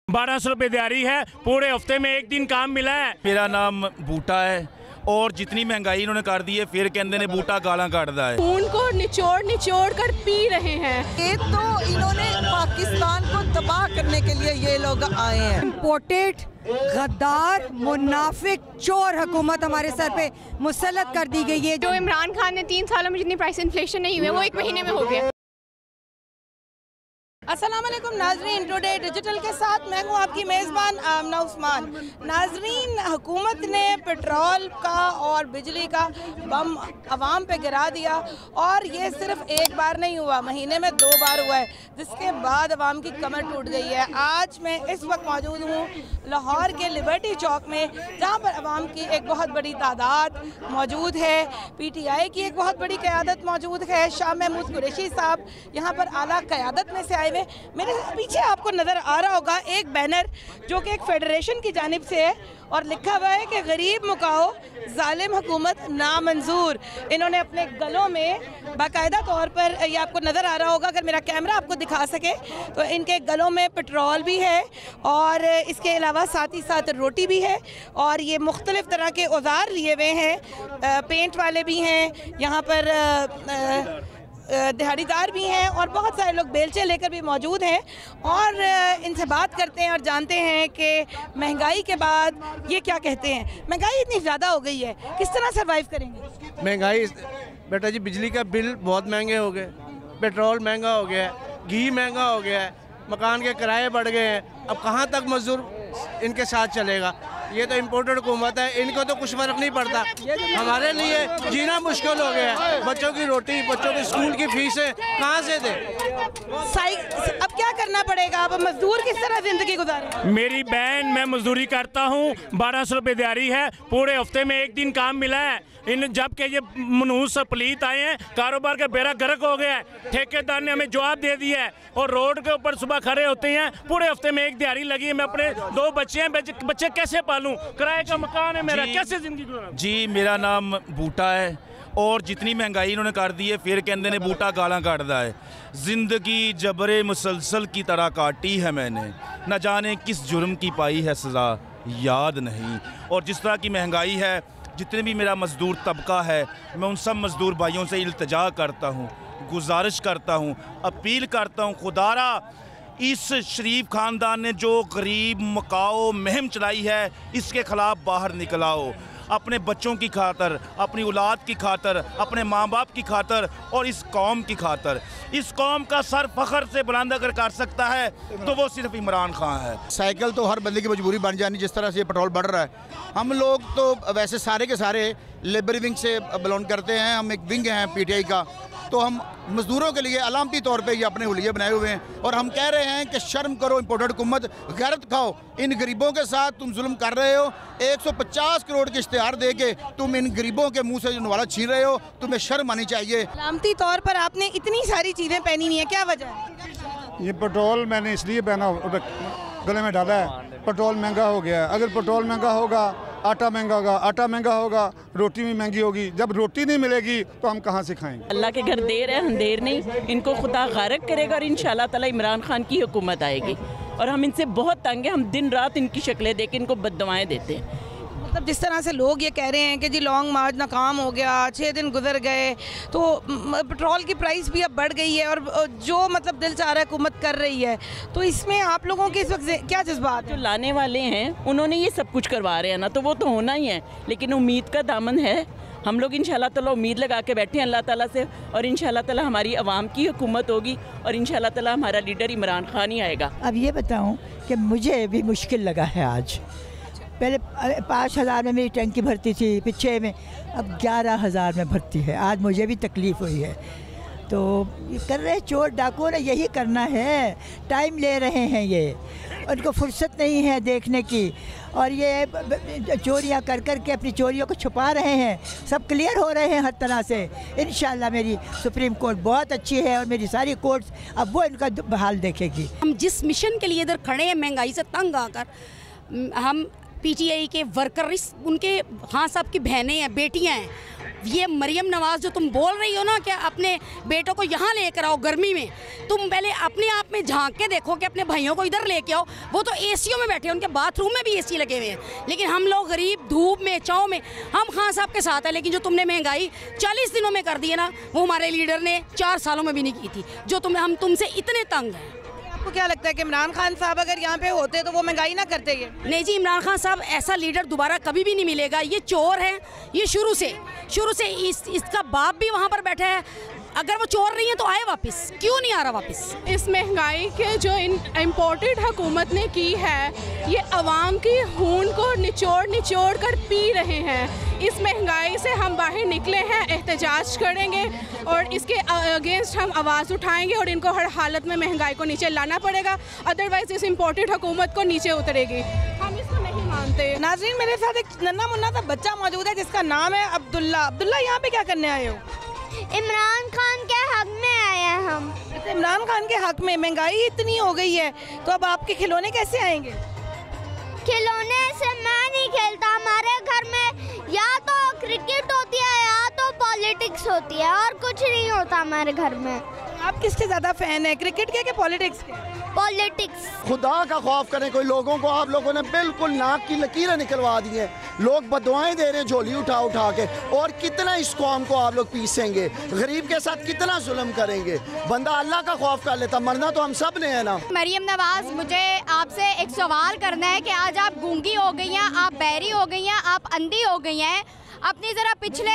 1200 रुपये दिहाड़ी है, पूरे हफ्ते में एक दिन काम मिला है। मेरा नाम बूटा है और जितनी महंगाई इन्होंने कर दी है फिर कहते ने बूटा गाला काटता है। खून को निचोड़ निचोड़ कर पी रहे हैं। ये तो इन्होंने पाकिस्तान को तबाह करने के लिए ये लोग आए हैं। इम्पोर्टेड गद्दार मुनाफिक चोर हुकूमत हमारे सर पे मुसल्लत कर दी गई है। जो इमरान खान ने 3 सालों में जितनी प्राइस इन्फ्लेशन नहीं हुई वो 1 महीने में हो गया। अस्सलाम वालेकुम नाजरीन, टुडे डिजिटल के साथ मैं हूँ आपकी मेज़बान आमना उस्मान। नाजरीन, हुकूमत ने पेट्रोल का और बिजली का बम आवाम पे गिरा दिया और ये सिर्फ एक बार नहीं हुआ, महीने में 2 बार हुआ है, जिसके बाद आवाम की कमर टूट गई है। आज मैं इस वक्त मौजूद हूँ लाहौर के लिबर्टी चौक में, जहाँ पर आवाम की एक बहुत बड़ी तादाद मौजूद है। PTI की एक बहुत बड़ी क़यादत मौजूद है। शाह महमूद कुरैशी साहब यहाँ पर आला क़यादत में से आए हुए। मेरे पीछे आपको नज़र आ रहा होगा एक बैनर जो कि एक फेडरेशन की जानिब से है और लिखा हुआ है कि गरीब मुकाओ जालिम हुकूमत नामंजूर। इन्होंने अपने गलों में बाकायदा तौर पर, ये आपको नज़र आ रहा होगा अगर मेरा कैमरा आपको दिखा सके तो, इनके गलों में पेट्रोल भी है और इसके अलावा साथ ही साथ रोटी भी है और ये मुख्तलिफ़ तरह के औजार लिए हुए हैं। पेंट वाले भी हैं यहाँ पर, दिहाड़ीदार भी हैं और बहुत सारे लोग बेलचे लेकर भी मौजूद हैं और इनसे बात करते हैं और जानते हैं कि महंगाई के बाद ये क्या कहते हैं। महंगाई इतनी ज़्यादा हो गई है, किस तरह सर्वाइव करेंगे? महंगाई बेटा जी, बिजली का बिल बहुत महंगे हो गए, पेट्रोल महंगा हो गया है, घी महंगा हो गया है, मकान के किराए बढ़ गए हैं। अब कहाँ तक मजदूर इनके साथ चलेगा? ये तो इम्पोर्टेड हुकूमत है, इनको तो कुछ फर्क नहीं पड़ता। हमारे लिए जीना मुश्किल हो गया है। बच्चों की रोटी, बच्चों की स्कूल की फीसें कहाँ से दें? अब क्या करना पड़ेगा? अब मजदूर किस तरह जिंदगी गुजारें? मेरी बहन, मैं मजदूरी करता हूँ, 1200 रुपये दिहाड़ी है, पूरे हफ्ते में एक दिन काम मिला है। जबकि ये मनहूस पलीत आए हैं, कारोबार का बेड़ा गर्क हो गया है। ठेकेदार ने हमें जवाब दे दिया है और रोड के ऊपर सुबह खड़े होते हैं। पूरे हफ्ते में एक दिहाड़ी लगी है। मैं अपने 2 बच्चे हैं, बच्चे कैसे पालूं? किराए का मकान है मेरा, कैसे जिंदगी गुजारूं? जी, मेरा नाम बूटा है और जितनी महंगाई इन्होंने कर दी है फिर कहते ने बूटा गाला काटता है। ज़िंदगी जबरे मुसलसल की तरह काटी है मैंने, न जाने किस जुर्म की पाई है सज़ा, याद नहीं। और जिस तरह की महंगाई है, जितने भी मेरा मज़दूर तबका है, मैं उन सब मज़दूर भाइयों से इल्तिजा करता हूँ, गुजारिश करता हूँ, अपील करता हूँ, खुदारा इस शरीफ ख़ानदान ने जो गरीब मकाओ मुहिम चलाई है, इसके ख़िलाफ़ बाहर निकल आओ। अपने बच्चों की खातर, अपनी औलाद की खातर, अपने माँ बाप की खातर और इस कौम की खातर। इस कौम का सर फ़ख्र से बुलंद अगर कर सकता है तो वो सिर्फ इमरान खान है। साइकिल तो हर बंदे की मजबूरी बन जानी, जिस तरह से ये पेट्रोल बढ़ रहा है। हम लोग तो वैसे सारे के सारे लेबर विंग से बिलोंग करते हैं, हम एक विंग हैं PTI का, तो हम मजदूरों के लिए अलामती तौर पे ये अपने हुलिये बनाए हुए हैं और हम कह रहे हैं कि शर्म करो इम्पोर्टेड हुकूमत, गैरत खाओ। इन गरीबों के साथ तुम जुल्म कर रहे हो। 150 करोड़ के इश्तिहार दे के तुम इन गरीबों के मुंह से जो नवाला छीन रहे हो, तुम्हें शर्म आनी चाहिए। अलामती तौर पर आपने इतनी सारी चीज़ें पहनी हुई हैं, क्या वजह है? ये पेट्रोल मैंने इसलिए पहना, गले में डाला है। पेट्रोल महंगा हो गया है। अगर पेट्रोल महंगा होगा, आटा महंगा होगा, आटा महंगा होगा, रोटी भी महंगी होगी। जब रोटी नहीं मिलेगी तो हम कहाँ से खाएंगे? अल्लाह के घर देर है अंधेर नहीं, इनको खुदा गारक करेगा और इंशाल्लाह ताला इमरान खान की हुकूमत आएगी। और हम इनसे बहुत तंग हैं, हम दिन रात इनकी शक्लें देख के इनको बद्दुआएं देते हैं। मतलब जिस तरह से लोग ये कह रहे हैं कि जी लॉन्ग मार्च नाकाम हो गया, 6 दिन गुजर गए, तो पेट्रोल की प्राइस भी अब बढ़ गई है और जो मतलब दिल चाह रहा है हुकूमत कर रही है, तो इसमें आप लोगों के इस वक्त क्या जज्बात? जो लाने वाले हैं उन्होंने ये सब कुछ करवा रहे हैं ना, तो वो तो होना ही है, लेकिन उम्मीद का दामन है। हम लोग इंशाल्लाह ताला उम्मीद लगा के बैठे हैं अल्लाह ताला से और इंशाल्लाह ताला हमारी आवाम की हुकूमत होगी और इंशाल्लाह ताला हमारा लीडर इमरान खान ही आएगा। अब ये बताऊं कि मुझे भी मुश्किल लगा है आज। पहले 5000 में मेरी टंकी भरती थी, पीछे में अब 11000 में भरती है। आज मुझे भी तकलीफ़ हुई है। तो ये कर रहे चोर डाकुओं ने यही करना है, टाइम ले रहे हैं ये, उनको फुर्सत नहीं है देखने की और ये चोरियां कर कर के अपनी चोरियों को छुपा रहे हैं। सब क्लियर हो रहे हैं हर तरह से। इंशाल्लाह मेरी सुप्रीम कोर्ट बहुत अच्छी है और मेरी सारी कोर्ट्स अब वो इनका बहाल देखेगी। हम जिस मिशन के लिए इधर खड़े हैं, महंगाई से तंग आकर, हम PTI के वर्कर, उनके हाँ साहब की बहनें हैं, बेटियां हैं, ये मरियम नवाज जो तुम बोल रही हो ना कि अपने बेटों को यहाँ लेकर आओ गर्मी में, तुम पहले अपने आप में झांक के देखो कि अपने भाइयों को इधर लेके आओ। वो तो एसीओ में बैठे हैं, उनके बाथरूम में भी एसी लगे हुए हैं, लेकिन हम लोग गरीब धूप में चाव में हम खान साहब के साथ है। लेकिन जो तुमने महंगाई 40 दिनों में कर दी है ना, वो हमारे लीडर ने 4 सालों में भी नहीं की थी, जो हम तुमसे इतने तंग हैं। आपको क्या लगता है कि इमरान खान साहब अगर यहाँ पे होते तो वो महंगाई ना करते? ये नहीं जी, इमरान खान साहब ऐसा लीडर दोबारा कभी भी नहीं मिलेगा। ये चोर है, ये शुरू से इसका बाप भी वहाँ पर बैठा है। अगर वो चोर नहीं है तो आए वापस, क्यों नहीं आ रहा वापस? इस महंगाई के जो इम्पोर्टेड हुकूमत ने की है, ये अवाम की खून को निचोड़ कर पी रहे हैं। इस महंगाई से हम बाहर निकले हैं, एहतजाज करेंगे और इसके अगेंस्ट हम आवाज़ उठाएंगे और इनको हर हालत में महंगाई को नीचे लाना पड़ेगा, अदरवाइज इस इम्पोर्टेड हुकूमत को नीचे उतरेगी। हम इसको नहीं मानते। नाज़रीन, मेरे साथ एक नन्हा मुन्ना सा बच्चा मौजूद है जिसका नाम है अब्दुल्ला। अब्दुल्ला, यहाँ पे क्या करने आए हो? इमरान खान के हक में आए हैं हम। इमरान खान के हक में महंगाई इतनी हो गई है तो अब आपके खिलौने कैसे आएंगे? खिलौने से मैं नहीं खेलता, हमारे घर में या तो क्रिकेट होती है या तो पॉलिटिक्स होती है, और कुछ नहीं होता हमारे घर में। आप किसके ज़्यादा फैन है, क्रिकेट के पॉलिटिक्स के? पॉलिटिक्स। खुदा का खौफ करें कोई लोगों को, आप लोगों ने बिल्कुल नाक की लकीरें निकलवा दी हैं। लोग बदुआएं दे रहे हैं झोली उठा उठा के, और कितना इस कौम को आप लोग पीसेंगे, गरीब के साथ कितना जुल्म करेंगे। बंदा अल्लाह का खौफ कर लेता, मरना तो हम सब ने है ना। मरियम नवाज, मुझे आपसे एक सवाल करना है कि आज आप गूंगी हो गई हैं, आप बहरी हो गई हैं, आप अंधी हो गई हैं। अपनी ज़रा पिछले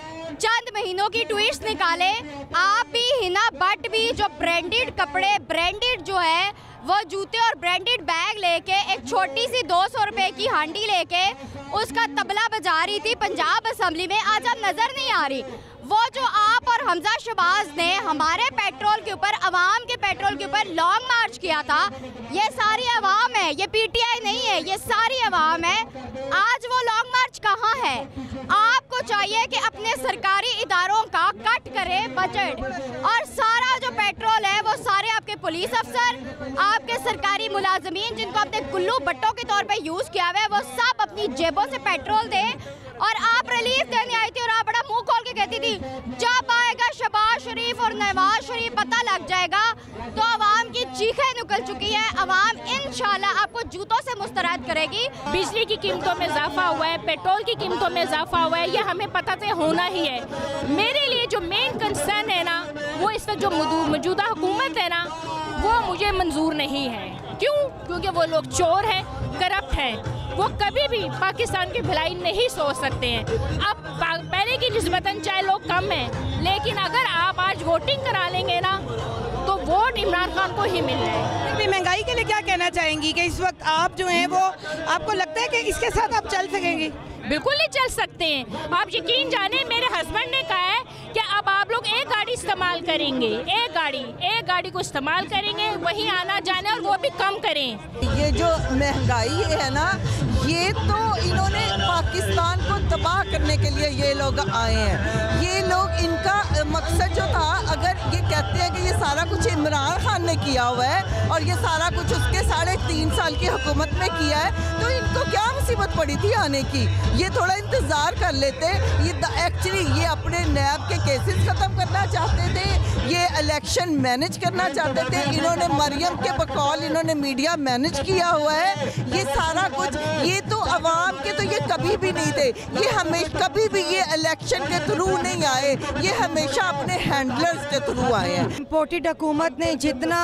चंद महीनों की ट्वीट्स निकाले। आप भी, हिना भट्ट भी, जो ब्रांडेड कपड़े, ब्रांडेड जो है वो जूते और ब्रांडेड बैग लेके एक छोटी सी 200 रुपए की हांडी लेके उसका तबला बजा रही थी पंजाब असेंबली में, आज अब नज़र नहीं आ रही। वो जो आप और हमजा शहबाज ने हमारे पेट्रोल के ऊपर, अवाम के पेट्रोल के ऊपर लॉन्ग मार्च किया था, ये सारी अवाम है, ये पीटीआई नहीं है, ये सारी अवाम है। आज वो लॉन्ग मार्च कहाँ है? आपको चाहिए कि अपने सरकारी इदारों का कट करें बजट, और सारा जो पेट्रोल है वो सारे आपके पुलिस अफसर, आपके सरकारी मुलाजमीन जिनको आपने गुल्लू बट्टों के तौर पे यूज़ किया हुआ है, वो सब अपनी जेबों से पेट्रोल दें। और आप रिलीफ देने आई थी और आप बड़ा मुंह खोल के कहती थी जब आएगा शहबाज शरीफ और नवाज शरीफ पता लग जाएगा। तो आवाम की चीखें निकल चुकी है, आवाम इंशाल्लाह आपको जूतों से मुस्तरद करेगी। बिजली की कीमतों में इजाफा हुआ है, पेट्रोल की कीमतों में इजाफा हुआ है, ये हमें पता तो होना ही है। मेरे लिए जो मेन कंसर्न है ना, वो इस वक्त जो मौजूदा हुकूमत है ना, वो मुझे मंजूर नहीं है। क्यों? क्योंकि वो लोग चोर हैं, करप्ट हैं, वो कभी भी पाकिस्तान की भलाई नहीं सोच सकते हैं। अब पहले की निस्बतन चाहे लोग कम हैं, लेकिन अगर आप आज वोटिंग करा लेंगे ना तो वोट इमरान खान को ही मिल रहा है। अभी महंगाई के लिए क्या कहना चाहेंगी कि इस वक्त आप जो हैं वो, आपको लगता है कि इसके साथ आप चल सकेंगी? बिल्कुल नहीं चल सकते हैं। आप यकीन जाने, मेरे हस्बैंड ने कहा है कि अब आप लोग एक गाड़ी इस्तेमाल करेंगे, एक गाड़ी को इस्तेमाल करेंगे, वहीं आना जाना, और वो भी कम करें। ये जो महंगाई है ना, ये तो इन्होंने पाकिस्तान को तबाह करने के लिए ये लोग आए हैं। ये लोग, इनका मकसद जो था, अगर ये कहते हैं कि ये सारा कुछ इमरान खान ने किया हुआ है और ये सारा कुछ उसके 3.5 साल की हुकूमत में किया है, तो इनको क्या मुसीबत पड़ी थी आने की? ये थोड़ा इंतज़ार कर लेते। ये एक्चुअली ये अपने नैब के केसेस ख़त्म करना चाहते थे, ये इलेक्शन मैनेज करना चाहते थे। इन्होंने मरियम के बकौल इन्होंने मीडिया मैनेज किया हुआ है। ये सारा कुछ, ये तो अवाम के तो ये कभी भी नहीं थे, ये हमेशा कभी भी ये इलेक्शन के थ्रू नहीं आए, ये हमेशा अपने हैंडलर्स के थ्रू आए हैं। इम्पोर्टेड हुकूमत ने जितना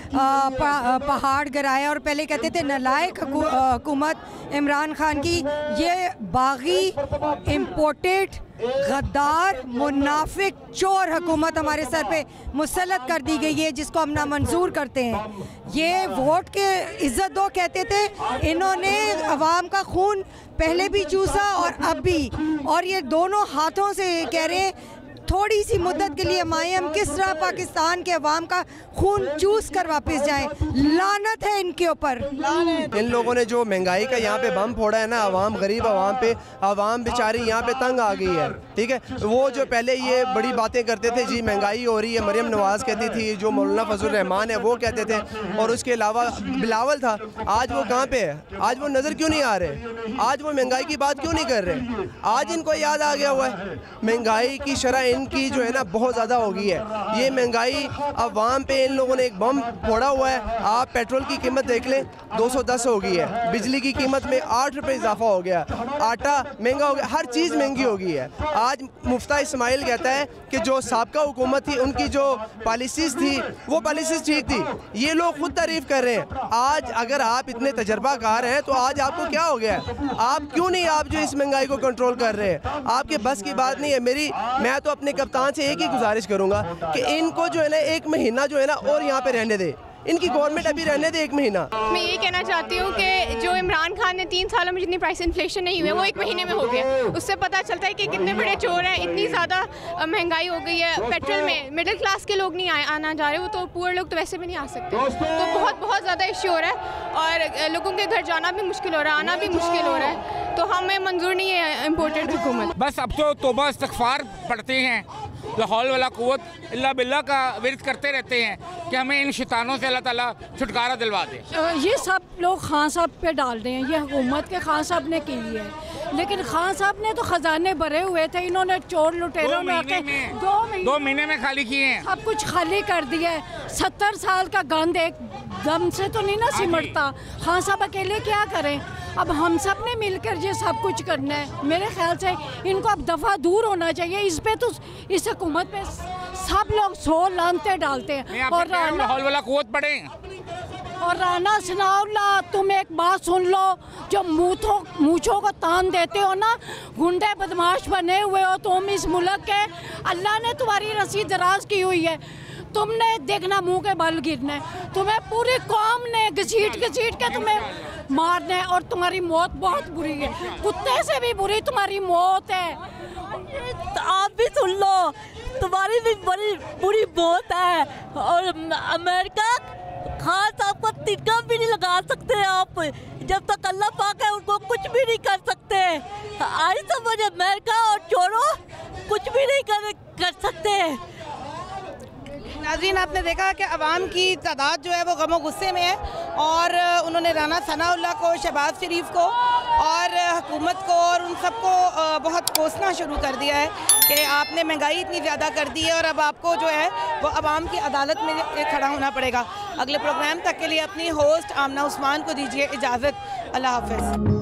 पहाड़ गिराया, और पहले कहते थे नालायक हुकूमत इमरान खान की, ये बागी इम्पोर्टेड गद्दार मुनाफिक चोर हुकूमत हमारे सर पे मुसल्लत कर दी गई है, जिसको हम नामंजूर करते हैं। ये वोट के इज्जत दो कहते थे, इन्होंने अवाम का खून पहले भी चूसा और अब भी, और ये दोनों हाथों से कह रहे हैं थोड़ी सी मुद्दत के लिए माए हम किस तरह पाकिस्तान के अवाम का खून चूस कर वापस जाएं। लानत है इनके ऊपर। इन लोगों ने जो महंगाई का यहाँ पे बम फोड़ा है ना, अवाम गरीब अवाम पे, अवाम बेचारी यहाँ पे तंग आ गई है। ठीक है, वो जो पहले ये बड़ी बातें करते थे, जी महंगाई हो रही है, मरियम नवाज़ कहती थी, जो मौलाना फजल रहमान है वो कहते थे, और उसके अलावा बिलावल था, आज वो कहाँ पे है? आज वो नज़र क्यों नहीं आ रहे? आज वो महंगाई की बात क्यों नहीं कर रहे? आज इनको याद आ गया हुआ है। महंगाई की शरह इनकी जो है ना बहुत ज़्यादा हो गई है। ये महंगाई अवाम पे इन लोगों ने एक बम फोड़ा हुआ है। आप पेट्रोल की कीमत देख लें, 210 हो गई है। बिजली की कीमत में 8 रुपये इजाफा हो गया। आटा महंगा हो गया, हर चीज़ महंगी हो गई है। आज मुफ्ता इस्माइल कहता है कि जो साबका हुकूमत थी उनकी जो पॉलिसीज़ थी वो पॉलिसीज़ ठीक थी। ये लोग खुद तारीफ़ कर रहे हैं। आज अगर आप इतने तजर्बाकार हैं तो आज आपको क्या हो गया है? आप क्यों नहीं आप जो इस महंगाई को कंट्रोल कर रहे हैं? आपके बस की बात नहीं है। मैं तो अपने कप्तान से एक ही गुजारिश करूँगा कि इनको जो है ना 1 महीना जो है ना और यहाँ पे रहने दे। इनकी गवर्नमेंट अभी रहने दे 1 महीना। मैं ये कहना चाहती हूँ कि जो इमरान खान ने 3 सालों में जितनी प्राइस इन्फ्लेशन नहीं हुई है वो 1 महीने में हो गया। उससे पता चलता है कि कितने बड़े चोर हैं। इतनी ज़्यादा महंगाई हो गई है। पेट्रोल में मिडिल क्लास के लोग नहीं आना चाह रहे, वो तो पुअर लोग तो वैसे भी नहीं आ सकते। तो बहुत ज़्यादा इश्यू हो रहा है और लोगों के घर जाना भी मुश्किल हो रहा है, आना भी मुश्किल हो रहा है। तो हमें मंजूर नहीं है इम्पोर्टेड हुकूमत। बस अब तो तौबा इस्तग़फ़ार पढ़ते हैं, लाहौल वाला कुव्वत इल्ला बिल्ला का विर्द करते रहते हैं कि हमें इन शैतानों से अल्लाह ताला छुटकारा दिलवा दे। ये सब लोग खान साहब पे डाल रहे हैं, ये हुकूमत के खान साहब ने की है, लेकिन खान साहब ने तो खजाने भरे हुए थे, इन्होंने चोर लुटेरों ने आके 2 महीने में खाली किए हैं, सब कुछ खाली कर दिया है। 70 साल का गंद एक दम से तो नहीं ना सिमटता। खान साहब अकेले क्या करें? अब हम सब ने मिलकर ये सब कुछ करना है। मेरे ख्याल से इनको अब दफ़ा दूर होना चाहिए। इस पे तो इस हुकूमत पे सब लोग 100 लानते डालते हैं। और लाहौल वाला कुव्वत पढ़े और राना सनाउल्ला, तुम एक बात सुन लो, जो मूछों को तान देते हो ना, गुंडे बदमाश बने हुए हो तुम इस मुल्क के। अल्लाह ने तुम्हारी रस्सी दराज की हुई है, तुमने देखना मुंह के बल गिरना है। तुम्हें पूरी कौम ने घसीट के तुम्हें मारना है और तुम्हारी मौत बहुत बुरी है, कुत्ते से भी बुरी तुम्हारी मौत है। आप भी सुन लो, तुम्हारी भी बड़ी बुरी मौत है। और अमेरिका खान साहब को तिनका भी नहीं लगा सकते आप। जब तक अल्लाह पाक है उनको कुछ भी नहीं कर सकते। आई समझ, अमेरिका और चोरों कुछ भी नहीं कर सकते। नाज़रीन, आपने देखा कि अवाम की तादाद जो है वो गमो गुस्से में है और उन्होंने राना सनाउल्लाह को, शहबाज शरीफ को और हुकूमत को और उन सबको बहुत कोसना शुरू कर दिया है कि आपने महंगाई इतनी ज़्यादा कर दी है और अब आपको जो है वो अवाम की अदालत में खड़ा होना पड़ेगा। अगले प्रोग्राम तक के लिए अपनी होस्ट आमना उस्मान को दीजिए इजाज़त। अल्लाह हाफ़िज़।